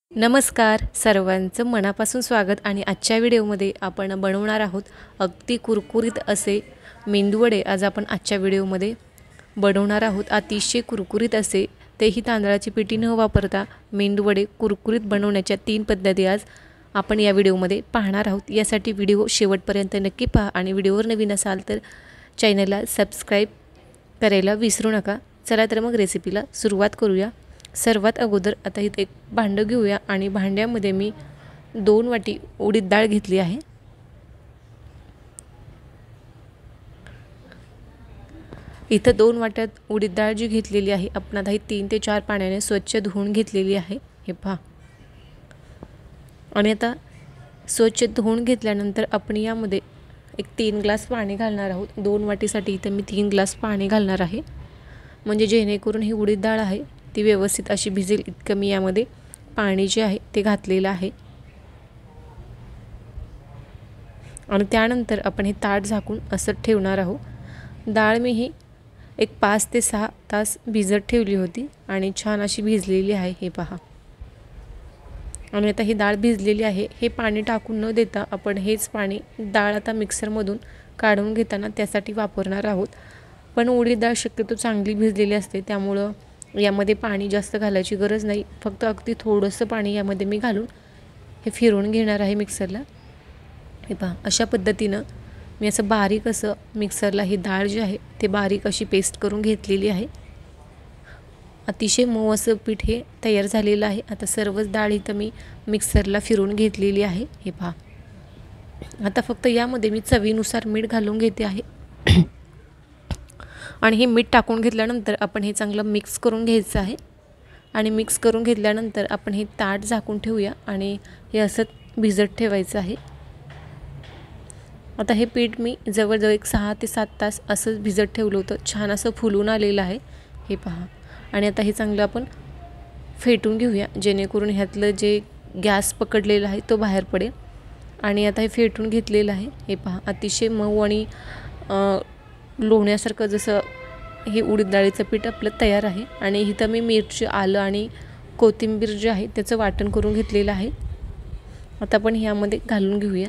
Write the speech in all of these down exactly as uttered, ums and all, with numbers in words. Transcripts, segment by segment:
नमस्कार सर्वांचं मनापासून स्वागत। आणि आजच्या व्हिडिओमध्ये आपण बनवणार आहोत अगदी कुरकुरीत असे मेंदूवडे। आज आपण आजच्या व्हिडिओमध्ये बनवणार आहोत अतिशय कुरकुरीत असे, तेही तांदळाची पिठी न वापरता मेंदूवडे कुरकुरीत बनवण्याच्या तीन पद्धती आज आपण या व्हिडिओमध्ये पाहणार आहोत। यासाठी व्हिडिओ शेवटपर्यंत नक्की पहा आणि व्हिडिओवर नवीन असाल तर चॅनलला सबस्क्राइब करायला विसरू नका। चला तर मग रेसिपीला सुरुवात करूया। सर्वात अगोदर आता इथे एक भांडं घेऊया आणि भांड्यामध्ये मी दोन वाटी उडीद डाळ घेतली आहे। इथं दोन वाट्यात उडीद डाळ जी घेतलेली आहे आपण आता ही तीन ते चार पाण्याने स्वच्छ धुवून घेतलेली आहे, हे पहा। आणि आता स्वच्छ धुवून घेतल्यानंतर आपण यामध्ये एक तीन ग्लास पाणी घालणार आहोत। दोन वाटीसाठी इथे मी तीन ग्लास पाणी घालणार आहे, म्हणजे जेणेकरून ही उडीद डाळ आहे ती व्यवस्थित अशी भिजेल इतकं मी यामध्ये पाणी जे आहे ते घातलेलं आहे। आणि त्यानंतर आपण हे ताट झाकून असं ठेवणार आहोत। डाळ मी ही एक पाच ते सहा तास भिजत ठेवली होती आणि छान अशी भिजलेली आहे, हे पहा। आणि आता ही डाळ भिजलेली आहे। हे पाणी टाकून न देता आपण हेच पाणी डाळ आता मिक्सरमधून काढून घेताना त्यासाठी वापरणार आहोत। पण उडीद डाळ शक्यतो चांगली भिजलेली असते, त्यामुळं यामध्ये पाणी जास्त घालायची गरज नाही। फक्त अगदी थोडंसं पाणी यामध्ये मी घालून हे फिरवून घेणार आहे मिक्सरला, हे पहा। अशा पद्धतीनं मी असं बारीक असं मिक्सरला ही डाळ जी आहे ते बारीक अशी पेस्ट करून घेतलेली आहे। अतिशय मऊ असं पीठ हे तयार झालेलं आहे। आता सर्वच डाळ इथं मी मिक्सरला फिरवून घेतलेली आहे, हे पहा। आता फक्त यामध्ये मी चवीनुसार मीठ घालून घेते आहे आणि हे मीठ टाकून घेतल्यानंतर आपण हे चांगलं मिक्स करून घ्यायचं आहे। आणि मिक्स करून घेतल्यानंतर आपण हे ताट झाकून ठेवूया आणि हे असं भिजत ठेवायचं आहे। आता हे पीठ मी जवळजवळ एक सहा ते सात तास असंच भिजत ठेवलं होतं, छान असं फुलून आलेलं आहे, हे पहा। आणि आता हे चांगलं आपण फेटून घेऊया, जेणेकरून ह्यातलं जे गॅस पकडलेला आहे तो बाहेर पडेल। आणि आता हे फेटून घेतलेलं आहे, हे पहा। अतिशय मऊ आणि लोण्यासारखं जसं हे उडीद डाळीचं पीठ आपलं तयार आहे। आणि इथं मी मिरची, आलं आणि कोथिंबीर जे आहे त्याचं वाटण करून घेतलेलं आहे। आता आपण ह्यामध्ये घालून घेऊया।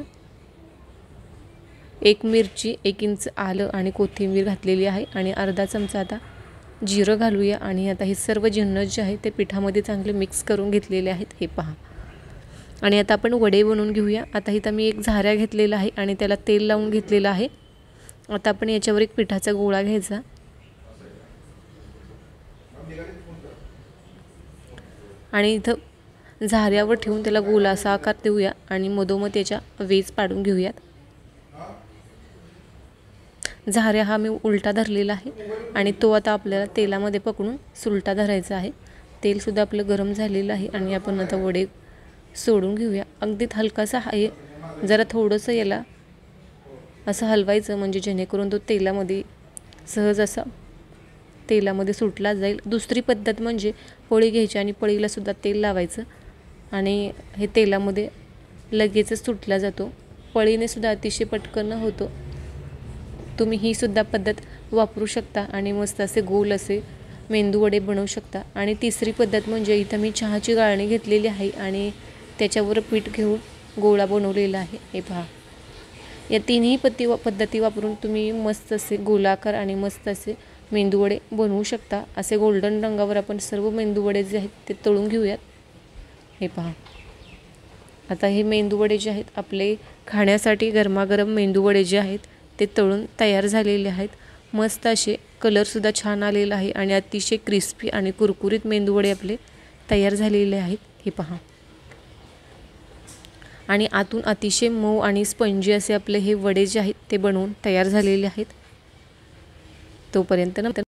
एक मिरची, एक इंच आलं आणि कोथिंबीर घातलेली आहे आणि अर्धा चमचा आता जिरं घालूया। आणि आता हे सर्व जिन्नस जे आहे ते पिठामध्ये चांगले मिक्स करून घेतलेले आहेत, हे पहा। आणि आता आपण वडे बनवून घेऊया। आता इथं मी एक झाऱ्या घेतलेला आहे आणि त्याला तेल लावून घेतलेलं आहे। आता आपण याच्यावर एक पिठाचा गोळा घ्यायचा आणि इथं झाऱ्यावर ठेवून त्याला गोलासा आकार देऊया आणि मधोमध त्याच्या वेज पाडून घेऊयात। झाऱ्या हा मी उलटा धरलेला आहे आणि तो आता आपल्याला तेलामध्ये पकडून सुलटा धरायचा आहे। तेल सुद्धा आपलं गरम झालेलं आहे आणि आपण आता वडे सोडून घेऊया। अगदी हलकासा आहे, जरा थोडंसं याला असं हलवायचं, म्हणजे जेणेकरून तो तेलामध्ये सहज असा तेलामध्ये सुटला जाईल। दुसरी पद्धत म्हणजे पोळी घ्यायची आणि पोळीला सुद्धा तेल लावायचं आणि हे तेलामध्ये लगेचच सुटला जातो। पळीने सुद्धा अतिशय पटकन होतो। तुम्ही ही सुद्धा पद्धत वापरू शकता आणि मस्त असे गोल असे मेंदूवडे बनवू शकता। आणि तिसरी पद्धत म्हणजे इथं मी चहाची गाळणी घेतलेली आहे आणि त्याच्यावर पीठ घेऊन गोळा बनवलेला आहे, हे पहा। या तिन्ही पद्धती पद्धती वापरून तुम्ही मस्त असे गोलाकार आणि मस्त असे मेंदूवडे बनवू शकता। असे गोल्डन रंगावर आपण सर्व मेंदूवडे जे आहेत ते तळून घेऊयात, हे पहा। आता हे मेंदूवडे जे आहेत आपले खाण्यासाठी गरमागरम मेंदूवडे जे आहेत ते तळून तयार झालेले आहेत। मस्त असे कलरसुद्धा छान आलेला आहे आणि अतिशय क्रिस्पी आणि कुरकुरीत मेंदूवडे आपले तयार झालेले आहेत, हे पहा। आणि आतून अतिशय मऊ आणि स्पंजी असे आपले हे वडे जे आहेत ते बनवून तयार झालेले आहेत। तोपर्यंत नंतर